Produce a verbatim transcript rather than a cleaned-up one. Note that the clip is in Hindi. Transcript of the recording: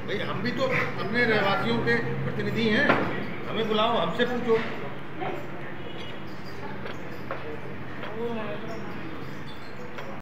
भाई हम भी तो अपने रहवासियों के प्रतिनिधि हैं, हमें बुलाओ, हमसे पूछो।